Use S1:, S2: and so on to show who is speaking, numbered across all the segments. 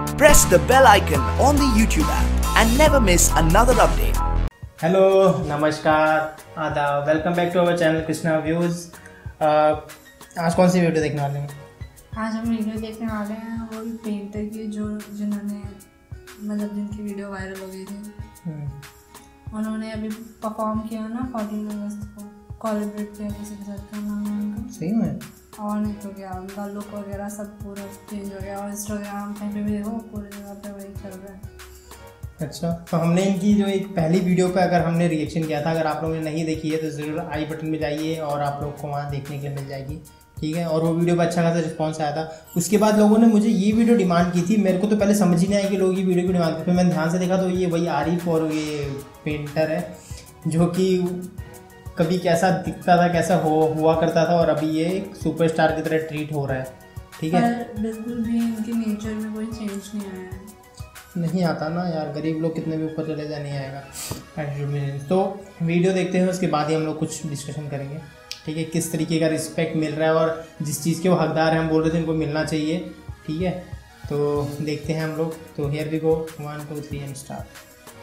S1: Press the bell icon on the YouTube app and never miss another update.
S2: Hello, नमस्कार, आदाब, welcome back to our channel Krishna views. आज कौन सी video देखने वाले हैं?
S3: आज हम वीडियो देखने वाले हैं वो पेंटर की जिन्होंने मतलब जिनकी वीडियो वायरल हो गई थी। उन्होंने अभी परफॉर्म किया ना 14 अगस्त को, कोलैबोरेट किया किसी के साथ। क्या नाम है उनका? सही में? और नहीं तो क्या, उनका लुक वगैरह सब पूरा चेंज हो गया और इंस्टाग्राम कहीं पे भी देखो पूरी जगह पे वही चल रहा है। अच्छा,
S2: तो हमने इनकी जो एक पहली वीडियो पे अगर हमने रिएक्शन किया था, अगर आप लोगों ने नहीं देखी है तो ज़रूर आई बटन में जाइए और आप लोग को वहाँ देखने के लिए मिल जाएगी, ठीक है। और वो वीडियो पर अच्छा खासा रिस्पॉन्स आया था। उसके बाद लोगों ने मुझे ये वीडियो डिमांड की थी। मेरे को तो पहले समझ ही नहीं आया कि लोग ये वीडियो की डिमांड करते। फिर मैंने ध्यान से देखा तो ये वही आरिफ और ये पेंटर है जो कि कभी कैसा दिखता था, कैसा हुआ करता था, और अभी ये एक सुपरस्टार की तरह ट्रीट हो रहा है, ठीक है।
S3: बिल्कुल भी इनके नेचर में कोई चेंज नहीं आया है।
S2: नहीं आता ना यार, गरीब लोग कितने भी ऊपर चले जाए नहीं आएगा। तो वीडियो देखते हैं, उसके बाद ही हम लोग कुछ डिस्कशन करेंगे, ठीक है। किस तरीके का रिस्पेक्ट मिल रहा है और जिस चीज़ के वो हकदार हैं, हम बोल रहे थे इनको मिलना चाहिए, ठीक है। तो देखते हैं हम लोग। तो here we go, 1 2 3 and start.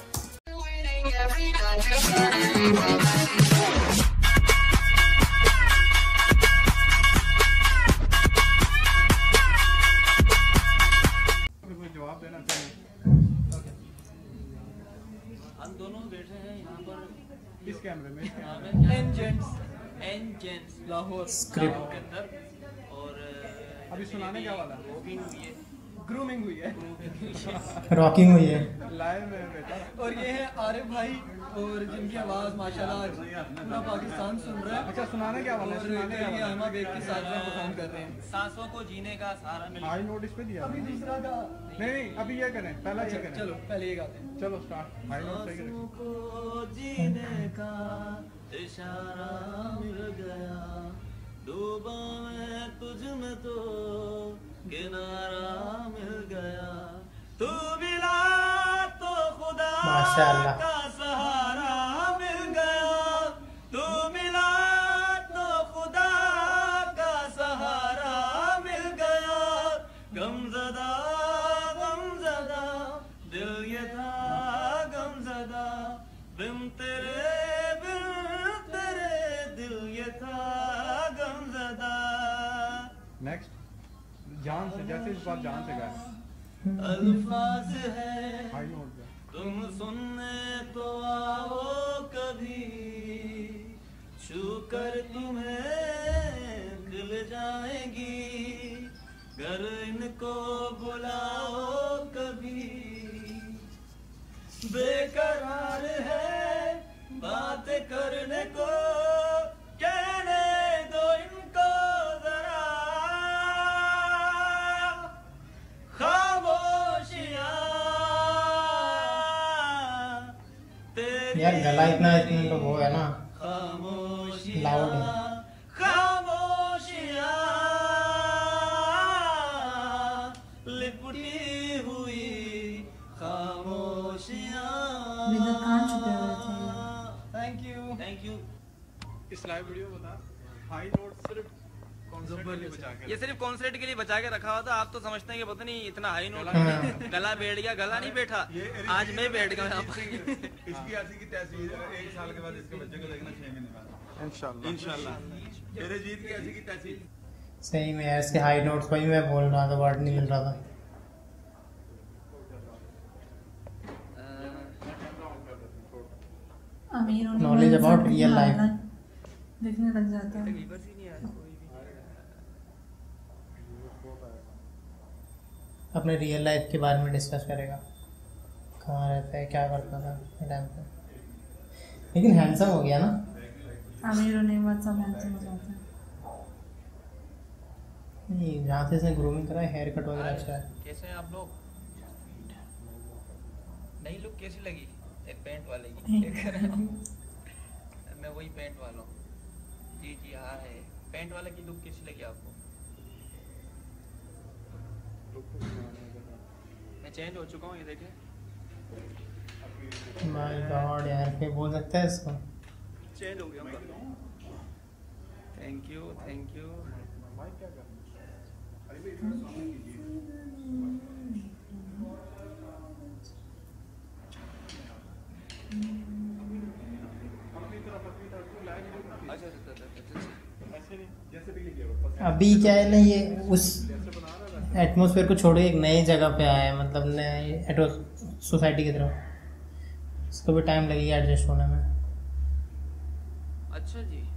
S4: हम दोनों बैठे हैं यहाँ पर
S5: इस कैमरे में
S4: एनजेंस लाहौर
S2: स्क्रिप्ट
S4: के अंदर। और
S5: अभी सुनाने क्या वाला?
S4: वॉकिंग हुई है,
S5: ग्रूमिंग हुई है,
S2: रॉकिंग हुई है,
S5: लाइव में बेटा।
S4: और ये है आरिफ भाई, और जिनकी आवाज़ माशाल्लाह आज पूरा पाकिस्तान सुन रहा है।
S5: अच्छा, सुनाने क्या वाला है? सुनाने क्या
S4: ये
S5: वाला
S4: अहमा बेग के साथ में परफॉर्म कर रहे हैं। सांसों को जीने का सहारा मिल।
S5: हाई नोट इस पे दिया?
S4: अभी दूसरा का
S5: नहीं, अभी ये करें, पहला ये करें।
S4: चलो पहले ये गाते हैं।
S5: चलो स्टार्ट। हाई नोट सही करें।
S4: को जीने का इशारा मिल गया, डूबा मैं तुझ में तो किनारा मिल गया, तू मिला तो खुदा
S2: माशाअल्लाह।
S4: का सहारा मिल गया, तू मिला तो खुदा का सहारा मिल गया, गमज़दा गमज़दा दिल ये था गमज़दा, बिन तेरे दिल ये था गमज़दा।
S5: नेक्स्ट, जान से, जैसे इस बार जान से गाए।
S4: अल्फाज है
S5: हाई नोट पे।
S4: तुम सुनने तो आओ कभी, छू कर तुम्हें खिल जाएंगी, घर इनको बुलाओ कभी, बेकरार है बात करने को, कहने दो इनको जरा खामोशियां तेरी,
S2: यार गला इतना तो वो है ना,
S4: खामोशियां
S2: लाउड है।
S4: खामोशियां लिपटी हुई खामोशियां।
S3: विजय कहाँ छुपे हुए थे?
S4: Thank you.
S5: इस लाइव वीडियो बता, हाई नोट सिर्फ कॉन्सर्ट के लिए बचा के
S4: ये सिर्फ कॉन्सर्ट के लिए बचा के रखा हुआ था। आप तो समझते हैं कि पता नहीं इतना हाई नोट
S2: हाँ।
S4: गला बैठ गया, गला नहीं बैठा, आज मैं बैठ गया यहाँ पर।
S6: इसकी ऐसी की तहसील है, 1 साल के बाद इसके बच्चे को देखना 6 महीने बाद इंशाल्लाह। मेरे जीत की ऐसी की तहसील।
S2: सही में यार, इसके हाई नोट्स वही मैं बोल रहा था, वर्ड नहीं मिल रहा था।
S3: अमीर होने
S2: Knowledge
S3: वाले
S2: about
S3: सब
S2: real life.
S3: देखने लग जाता है।
S2: अपने रियल लाइफ के बारे में डिस्कस करेगा, कहाँ रहता है, क्या करता था टाइम पे। लेकिन हैंडसम हो गया ना।
S3: अमीर होने के बाद सब हैंडसम हो जाते हैं।
S2: नहीं, जहाँ से इसने ग्रूमिंग करा है, हेयर कट वगैरह अच्छा है।
S4: कैसे हैं आप लोग? नई लुक कैसी लगी? एक पेंट वाले की मैं वही पेंट वाला हूँ। जी हाँ है, पेंट वाले की लुक कैसी लगी आपको? मैं चेंज हो चुका हूँ, ये देखें।
S2: माय गॉड यार, क्या बोल सकता है इसको?
S4: चेंज हो गया। Thank you thank you.
S2: अभी क्या है ना, ये उस एटमॉस्फेयर को छोड़ के एक नई जगह पे आया है, मतलब नए सोसाइटी की तरफ। इसको भी टाइम लगेगा एडजस्ट होने में।
S5: अच्छा जी,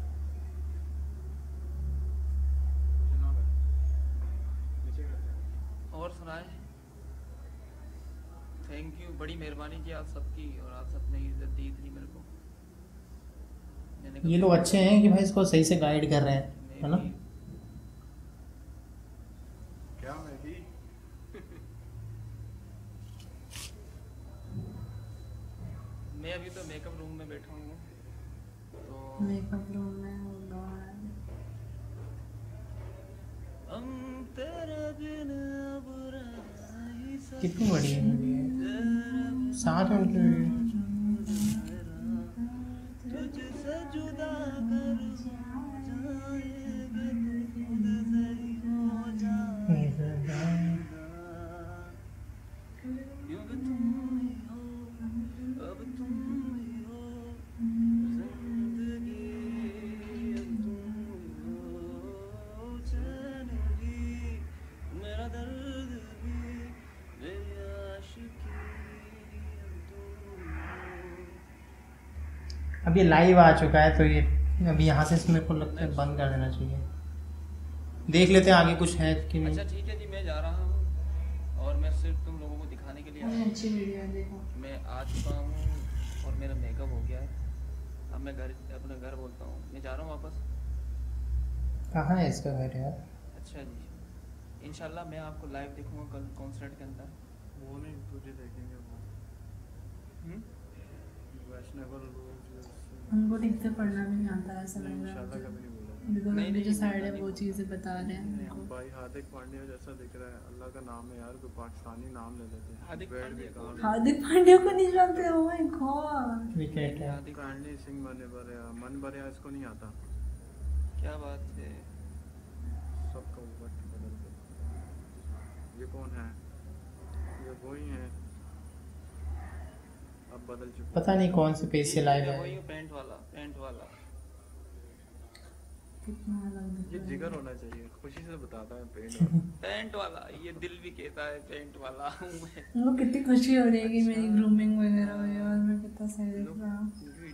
S5: और सुनाए। थैंक यू, बड़ी मेहरबानी की आप सबकी, और आप सबने इज्जत दी इतनी मेरे को।
S2: ये लोग अच्छे हैं कि भाई इसको सही से गाइड कर रहे हैं, है ना।
S6: क्या मैगी?
S5: मैं अभी तो मेकअप रूम में बैठा हूँ, तो
S3: मेकअप रूम में होगा।
S5: हम तेरे बिन अब रह ही सकते।
S2: कितनी बड़ी है मूवी है, 7 मिनट की वीडियो।
S5: तुझसे जुदा कर जाएगा, खुद से ही हो जाएगा। यूं भी तुम ही हो, अब तुम ही हो, जिंदगी अब तुम ही हो, चैन भी, मेरा दर्द भी, मेरी आशिकी अब तुम ही हो।
S2: अब ये लाइव आ चुका है, तो ये अभी यहाँ से मेरे को लगता है बंद कर देना चाहिए। देख लेते हैं आगे कुछ है कि नहीं।
S5: अच्छा ठीक है जी, मैं जा रहा हूँ, और मैं सिर्फ तुम लोगों को दिखाने के लिए आया हूँ।
S3: अच्छी वीडियो है, देखो।
S5: मैं आ चुका हूँ और मेरा मेकअप हो गया है। अब मैं अपने घर बोलता हूँ, मैं जा रहा हूँ वापस।
S2: कहाँ है इसका घर यार?
S5: अच्छा जी, इंशाल्लाह मैं आपको लाइव देखूंगा कल कॉन्सर्ट के अंदर।
S6: वो नहीं, तुझे देखेंगे वो। वैष्णव
S3: उनको ठीक से पढ़ना भी नहीं आता, ऐसा लग रहा
S6: इंशाल्लाह
S3: है।
S6: कभी नहीं बोला।
S3: बिकॉज
S5: नहीं,
S3: अभी जो
S5: नहीं,
S3: साइड है
S5: नहीं,
S3: वो चीज़ें बता रहे हैं उनको।
S6: भाई हार्दिक पांड्या जैसा दिख रहा है, अल्लाह का नाम है यार, कोई पाकिस्तानी नाम ले लेते हैं।
S5: हार्दिक
S6: बैठ
S5: पांड्या
S6: भी
S5: को-
S6: कहाँ
S3: हार्दिक पांड्या को नहीं जानते? Oh my God.
S2: विकेट है।
S5: हार्दिक
S6: रणवीर सिंह मन भरिया इसको नहीं आता।
S5: क्या बात है।
S6: सबका वक्त बदल गया। ये कौन है? ये वही है, अब बदल चुके।
S2: पता नहीं कौन से पेज से लाइव
S5: वही
S2: है।
S5: पेंट वाला
S3: कितना अलग दिख
S6: ये
S3: रहा है।
S6: जिगर होना चाहिए, खुशी से बताता है पेड़।
S5: पेंट वाला, ये दिल भी कहता है पेंट वाला हूँ मैं।
S3: उनको कितनी खुशी हो रही है कि मेरी ग्रूमिंग वगैरह हुई है, और मैं कितना सही दिख रहा हूँ।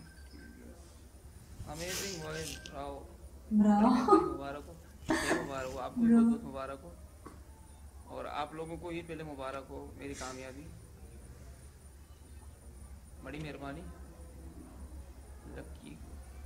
S5: Amazing voice, bravo.
S3: ब्रावो।
S5: मुबारक हो, मुबारक हो आपको, बहुत बहुत मुबारक हो, और आप लोगों को ही पहले मुबारक हो मेरी कामयाबी। बड़ी मेहरबानी लकी।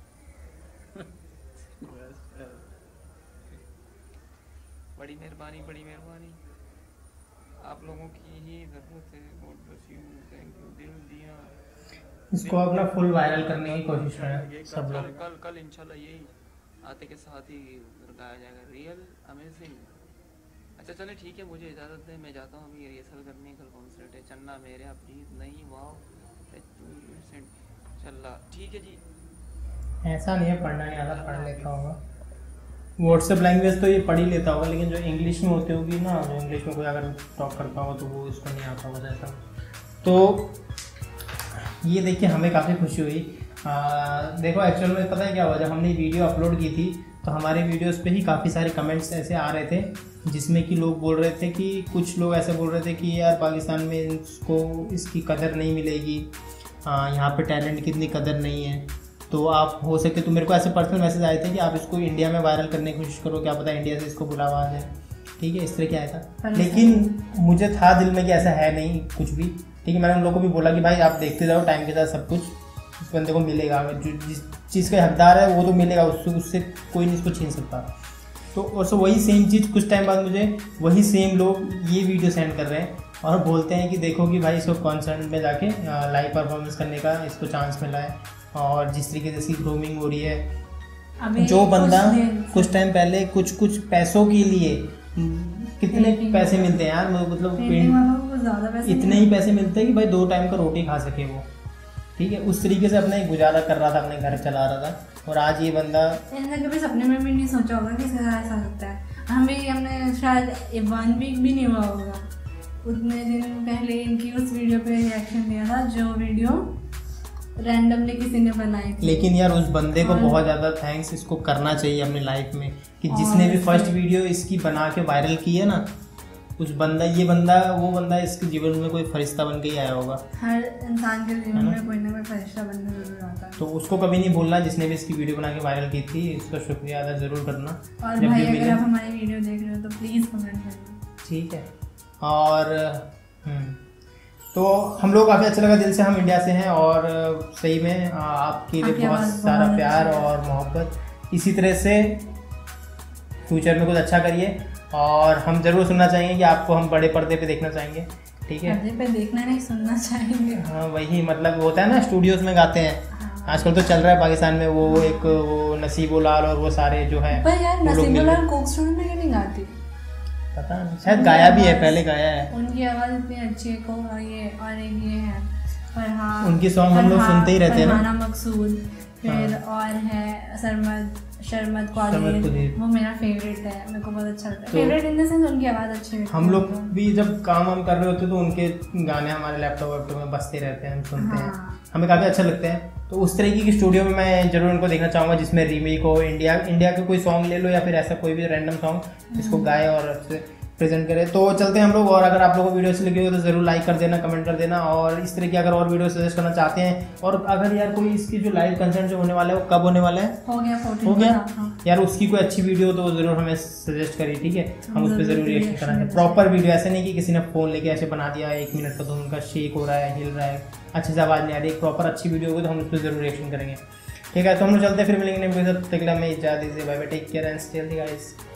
S5: बड़ी मेहरबानी आप लोगों की ही जरूरत है। God bless you, thank you, दिल दिया।
S2: इसको अपना फुल वायरल करने की कोशिश करें सब लोग।
S5: कल इंशाल्लाह यही आते के साथ ही गाया जाएगा, रियल अमेजिंग। अच्छा चले ठीक है, मुझे इजाज़त दें, मैं जाता हूँ अभी रिहर्सल करने। कल कॉन्सर्ट है, चन्ना मेरे प्लीज नहीं। वाओ चल्ला, ठीक है जी।
S2: ऐसा नहीं है पढ़ना नहीं आता, पढ़ लेता होगा। व्हाट्सएप लैंग्वेज तो ये पढ़ ही लेता होगा, लेकिन जो इंग्लिश में होती होगी ना, जो इंग्लिश में कोई अगर टॉक करता होगा तो वो इसको नहीं आता होगा ऐसा। तो ये देख के हमें काफ़ी खुशी हुई। देखो एक्चुअल में पता है क्या हुआ, जब हमने वीडियो अपलोड की थी तो हमारे वीडियोस पे ही काफ़ी सारे कमेंट्स ऐसे आ रहे थे, जिसमें कि लोग बोल रहे थे कि कुछ लोग ऐसे बोल रहे थे कि यार पाकिस्तान में इसको इसकी कदर नहीं मिलेगी, यहाँ पे टैलेंट की इतनी कदर नहीं है, तो आप हो सके तो मेरे को ऐसे पर्सनल मैसेज आए थे कि आप इसको इंडिया में वायरल करने की कोशिश करो, क्या पता इंडिया से इसको बुलावा आ जाए। ठीक है, इस तरह क्या आया था, लेकिन मुझे था दिल में कि ऐसा है नहीं कुछ भी। ठीक है, मैंने उन लोगों को भी बोला कि भाई आप देखते जाओ, टाइम के साथ सब कुछ उस बंदे को मिलेगा, जो जिस चीज़ का हकदार है वो तो मिलेगा, उससे कोई नहीं इसको छीन सकता। तो और सो वही सेम चीज़ कुछ टाइम बाद मुझे वही सेम लोग ये वीडियो सेंड कर रहे हैं और बोलते हैं कि देखो कि भाई इसको कॉन्सर्ट में जाके लाइव परफॉर्मेंस करने का इसको चांस मिला है, और जिस तरीके से इसकी ग्रूमिंग हो रही है। जो बंदा कुछ टाइम पहले कुछ पैसों के लिए, कितने पैसे मिलते हैं यार, मतलब इतने ही पैसे मिलते हैं कि भाई 2 टाइम का रोटी खा सके वो। ठीक है, उस तरीके से अपना एक गुजारा कर रहा था, अपने घर चला रहा था, और आज ये बंदा
S3: कभी सपने में भी नहीं सोचा होगा कि ऐसा सकता है। हमने शायद 1 वीक भी नहीं हुआ होगा, उतने दिन पहले इनकी उस वीडियो पे रिएक्शन दिया था, जो वीडियो रैंडमली किसी ने बनाई थी।
S2: लेकिन यार उस बंदे को
S3: और-
S2: बहुत ज़्यादा थैंक्स इसको करना चाहिए अपनी लाइफ में कि जिसने भी फर्स्ट वीडियो इसकी बना के वायरल की है ना, उस बंदा वो बंदा इसके जीवन में कोई फरिश्ता बन के ही आया होगा।
S3: हर इंसान के जीवन में कोई ना कोई फरिश्ता बनने जरूर आता है।
S2: तो उसको कभी नहीं भूलना जिसने भी इसकी वीडियो बना के वायरल की थी, इसका शुक्रिया अदा ज़रूर करना।
S3: और
S2: जब
S3: भाई
S2: भी
S3: अगर
S2: मिले।
S3: आप हमारी वीडियो देख रहे हो तो प्लीज़ कमेंट करिए।
S2: ठीक है। और तो हम लोग काफ़ी अच्छा लगा दिल से, हम इंडिया से हैं और सही में आपके लिए
S3: आपकी
S2: बहुत
S3: आवाज़
S2: सारा
S3: बहुत
S2: प्यार
S3: अच्छी है।
S2: और मोहब्बत इसी तरह से फ्यूचर में कुछ अच्छा करिए। और हम ज़रूर सुनना चाहेंगे कि आपको हम बड़े पर्दे पे देखना चाहेंगे। ठीक है।
S3: पर्दे पे देखना नहीं, सुनना चाहेंगे।
S2: हाँ वही, मतलब होता है ना स्टूडियोज में गाते हैं।
S3: हाँ।
S2: आजकल तो चल रहा है पाकिस्तान में वो नसीबो लाल और वो सारे जो है
S3: पर यार
S2: वो लोग
S3: नसीबो
S2: मिल-
S3: लाल कोक स्टूडियो में क्यों नहीं गाती?
S2: पता नहीं, शायद गाया भी है, पहले गाया है।
S3: उनकी आवाज़ इतनी अच्छी है को ये और एक ये है फरहान,
S2: उनकी song हम लोग सुनते ही रहते हैं ना।
S3: फरहाना मकसूद, फिर और है शर्मत
S2: कुदीर।
S3: क्वालिटी, वो मेरा फेवरेट है, मेरे को बहुत अच्छा लगता है।
S2: तो-
S3: फेवरेट इन द सेंस उनकी आवाज़ अच्छी है।
S2: हम लोग भी जब काम हम कर रहे होते हैं तो उनके गाने हमारे लैपटॉप में बजते रहते हैं, हम सुनते हैं,
S3: हाँ।
S2: हमें काफ़ी अच्छा लगते हैं। तो उस तरीके की स्टूडियो में मैं जरूर उनको देखना चाहूँगा जिसमें रीमेक हो, इंडिया के कोई सॉन्ग ले लो या फिर ऐसा कोई भी रैंडम सॉन्ग जिसको गाए और अच्छे प्रेजेंट करें। तो चलते हैं हम लोग। और अगर आप लोगों को वीडियो अच्छी लगी हो तो ज़रूर लाइक कर देना, कमेंट कर देना। और इस तरह की अगर और वीडियो सजेस्ट करना चाहते हैं, और अगर यार कोई इसकी जो लाइव कंसर्ट जो होने वाला है वो कब होने वाला है,
S3: हो गया 14
S2: हो गया
S3: हाँ।
S2: यार, उसकी कोई अच्छी वीडियो तो ज़रूर हमें सजेस्ट करिए। ठीक है, हम उस पर ज़रूर रिएक्शन
S3: reaction
S2: करेंगे।
S3: देंगे।
S2: प्रॉपर वीडियो, ऐसे नहीं कि किसी ने फ़ोन लेके ऐसे बना दिया 1 मिनट का तो उनका शेक हो रहा है, हिल रहा है, अच्छे से आवाज़ नहीं आ रही। एक प्रॉपर अच्छी वीडियो होगी तो हम उस पर ज़रूर रिएक्शन करेंगे। ठीक है, तो हम लोग चलते हैं, फिर मिलेंगे नेक्स्ट वीडियो। तक के लिए हमें इजाज़त दीजिए। Bye bye, take care and stay healthy guys.